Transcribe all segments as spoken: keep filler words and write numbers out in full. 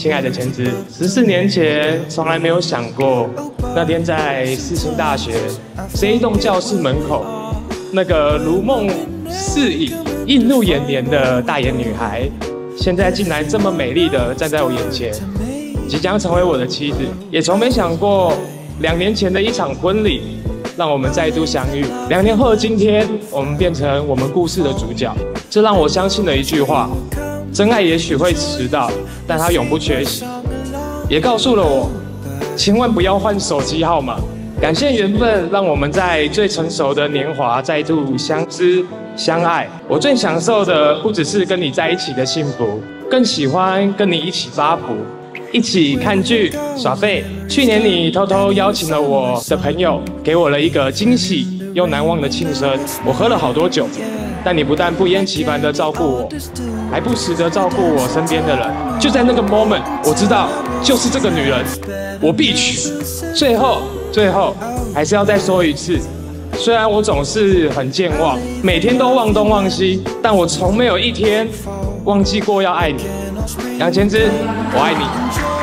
亲爱的千姿，十四年前从来没有想过，那天在世新大学这一栋教室门口，那个如梦似影、映入眼帘的大眼女孩，现在竟然这么美丽的站在我眼前，即将成为我的妻子。也从没想过，两年前的一场婚礼，让我们再度相遇。两年后的今天，我们变成我们故事的主角。这让我相信了一句话：真爱也许会迟到，但它永不缺席。也告诉了我，千万不要换手机号码。感谢缘分，让我们在最成熟的年华再度相知相爱。我最享受的不只是跟你在一起的幸福，更喜欢跟你一起发福，一起看剧耍废。去年你偷偷邀请了我的朋友，给我了一个惊喜又难忘的庆生。我喝了好多酒，但你不但不厌其烦地照顾我，还不时地照顾我身边的人。就在那个 moment， 我知道就是这个女人，我必娶。最后，最后还是要再说一次，虽然我总是很健忘，每天都忘东忘西，但我从没有一天忘记过要爱你。杨千姿，我爱你。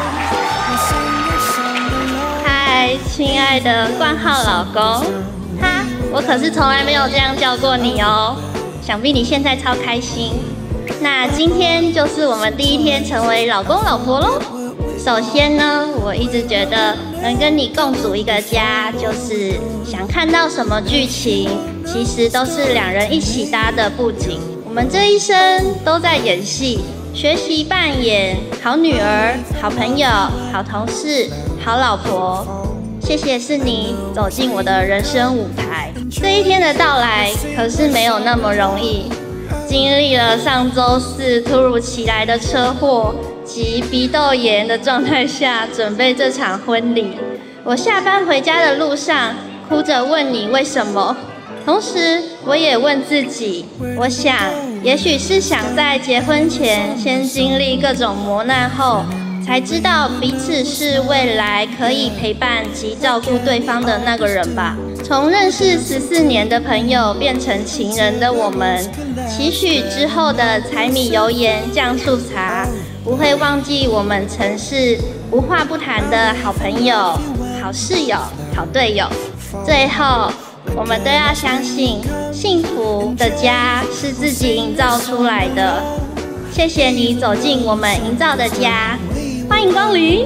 嗨，亲爱的冠浩老公，哈，我可是从来没有这样叫过你哦。想必你现在超开心。那今天就是我们第一天成为老公老婆咯。首先呢，我一直觉得能跟你共组一个家，就是想看到什么剧情，其实都是两人一起搭的布景。我们这一生都在演戏，学习扮演好女儿、好朋友、好同事、好老婆。谢谢是你走进我的人生舞台。这一天的到来可是没有那么容易，经历了上周四突如其来的车祸及鼻窦炎的状态下，准备这场婚礼。我下班回家的路上，哭着问你为什么，同时我也问自己，我想，也许是想在结婚前先经历各种磨难后，才知道彼此是未来可以陪伴及照顾对方的那个人吧。从认识十四年的朋友变成情人的我们，期许之后的柴米油盐酱醋茶，不会忘记我们曾是无话不谈的好朋友、好室友、好队友。最后，我们都要相信，幸福的家是自己营造出来的。谢谢你走进我们营造的家，欢迎光临。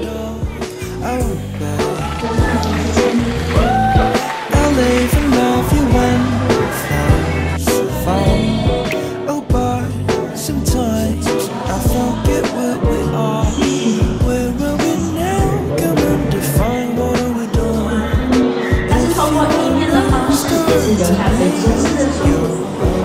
但是通过影片的方式，也是留下最真实的生活。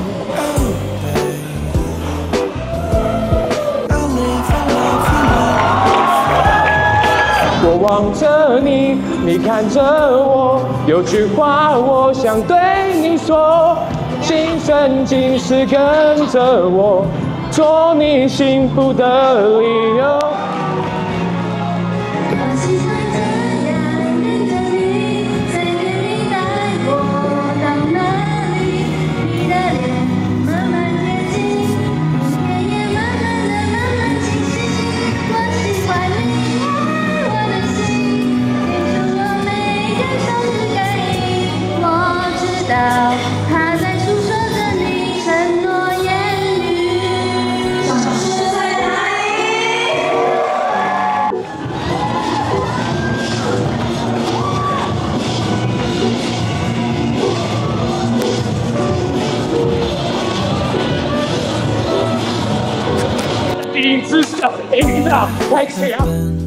我望着你，你看着我，有句话我想对你说，今生今世跟着我，做你幸福的理由。 他在诉说着你承诺言语，像是在哪里？ 一直想听到，快讲。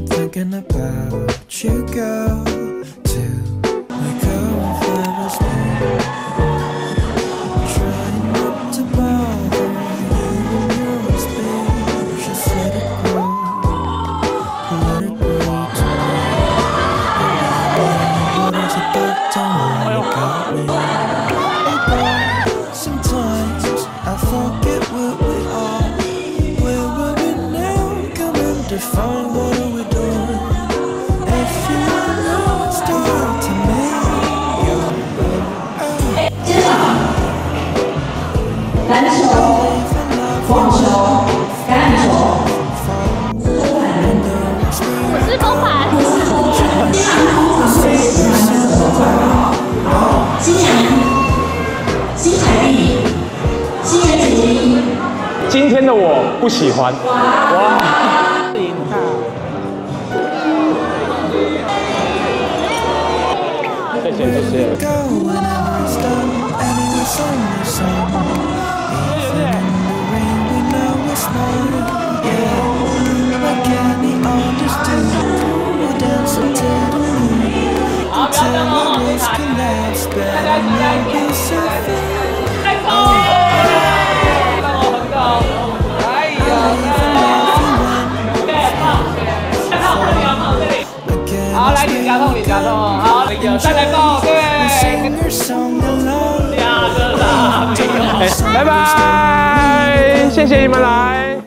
篮球、网球、橄榄球、足球、 不喜欢。哇！谢谢谢谢。 好，不要这么往前踩，大家一起来一点，太高了，很高，哎呀，对，好，再靠这里，靠这里，好，来脸颊痛，脸颊痛，好，那个再来抱，对，两个大朋友， 拜拜，谢谢你们来。